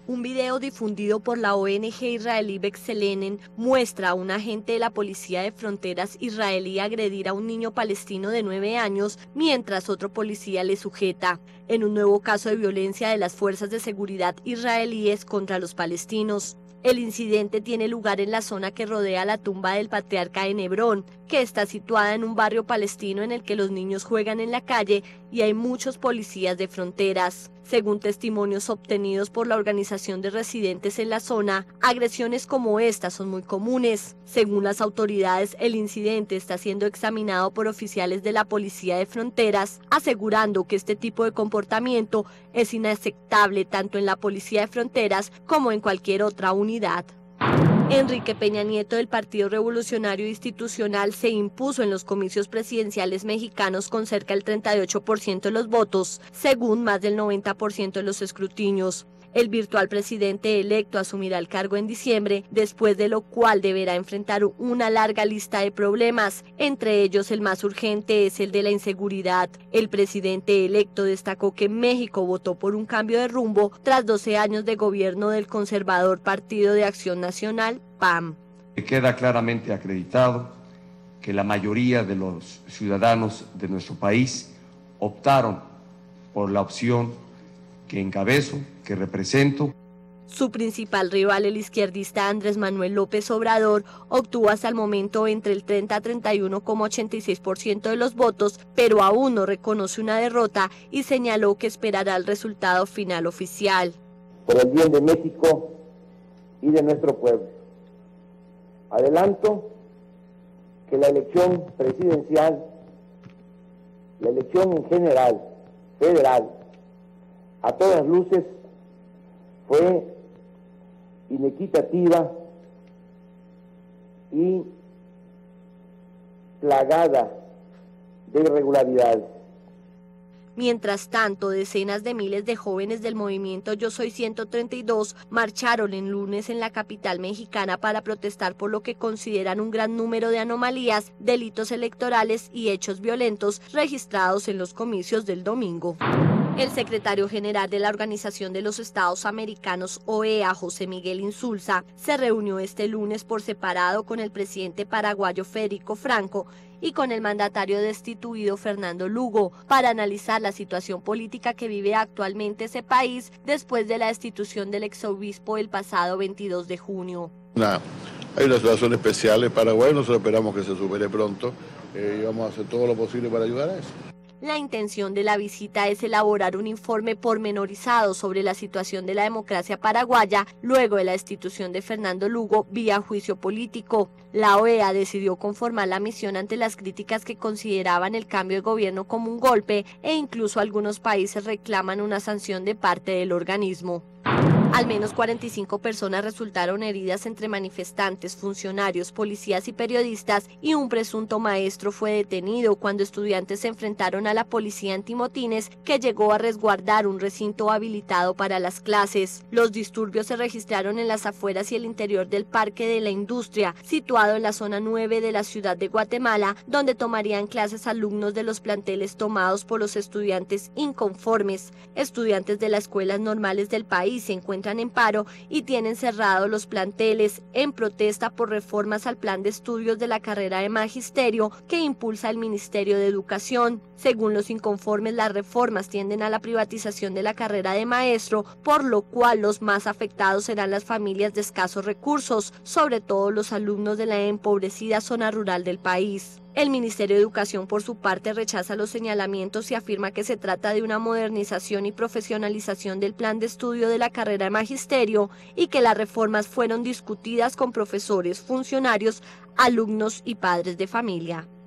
Un video difundido por la ONG israelí B'Tselem muestra a un agente de la Policía de Fronteras israelí agredir a un niño palestino de 9 años mientras otro policía le sujeta, en un nuevo caso de violencia de las fuerzas de seguridad israelíes contra los palestinos. El incidente tiene lugar en la zona que rodea la tumba del patriarca en Hebrón, que está situada en un barrio palestino en el que los niños juegan en la calle y hay muchos policías de fronteras. Según testimonios obtenidos por la organización de residentes en la zona, agresiones como esta son muy comunes. Según las autoridades, el incidente está siendo examinado por oficiales de la Policía de Fronteras, asegurando que este tipo de comportamiento es inaceptable tanto en la Policía de Fronteras como en cualquier otra unidad. Enrique Peña Nieto del Partido Revolucionario Institucional se impuso en los comicios presidenciales mexicanos con cerca del 38% de los votos, según más del 90% de los escrutinios. El virtual presidente electo asumirá el cargo en diciembre, después de lo cual deberá enfrentar una larga lista de problemas. Entre ellos, el más urgente es el de la inseguridad. El presidente electo destacó que México votó por un cambio de rumbo tras 12 años de gobierno del conservador Partido de Acción Nacional, PAN. Queda claramente acreditado que la mayoría de los ciudadanos de nuestro país optaron por la opción que encabezo, que represento. Su principal rival, el izquierdista Andrés Manuel López Obrador, obtuvo hasta el momento entre el 30 a 31,86% de los votos, pero aún no reconoce una derrota y señaló que esperará el resultado final oficial. Por el bien de México y de nuestro pueblo, adelanto que la elección presidencial, la elección en general, federal, a todas luces, fue inequitativa y plagada de irregularidades. Mientras tanto, decenas de miles de jóvenes del movimiento Yo Soy 132 marcharon el lunes en la capital mexicana para protestar por lo que consideran un gran número de anomalías, delitos electorales y hechos violentos registrados en los comicios del domingo. El secretario general de la Organización de los Estados Americanos, OEA, José Miguel Insulza, se reunió este lunes por separado con el presidente paraguayo Federico Franco y con el mandatario destituido Fernando Lugo para analizar la situación política que vive actualmente ese país después de la destitución del exobispo el pasado 22 de junio. Hay una situación especial en Paraguay, nosotros esperamos que se supere pronto y vamos a hacer todo lo posible para ayudar a eso. La intención de la visita es elaborar un informe pormenorizado sobre la situación de la democracia paraguaya luego de la destitución de Fernando Lugo vía juicio político. La OEA decidió conformar la misión ante las críticas que consideraban el cambio de gobierno como un golpe e incluso algunos países reclaman una sanción de parte del organismo. Al menos 45 personas resultaron heridas entre manifestantes, funcionarios, policías y periodistas, y un presunto maestro fue detenido cuando estudiantes se enfrentaron a la policía antimotines que llegó a resguardar un recinto habilitado para las clases. Los disturbios se registraron en las afueras y el interior del Parque de la Industria, situado en la zona 9 de la ciudad de Guatemala, donde tomarían clases alumnos de los planteles tomados por los estudiantes inconformes. Estudiantes de las escuelas normales del país se encuentran en paro y tienen cerrados los planteles en protesta por reformas al plan de estudios de la carrera de magisterio que impulsa el Ministerio de Educación. Según los inconformes, las reformas tienden a la privatización de la carrera de maestro, por lo cual los más afectados serán las familias de escasos recursos, sobre todo los alumnos de la empobrecida zona rural del país. El Ministerio de Educación, por su parte, rechaza los señalamientos y afirma que se trata de una modernización y profesionalización del plan de estudio de la carrera de magisterio y que las reformas fueron discutidas con profesores, funcionarios, alumnos y padres de familia.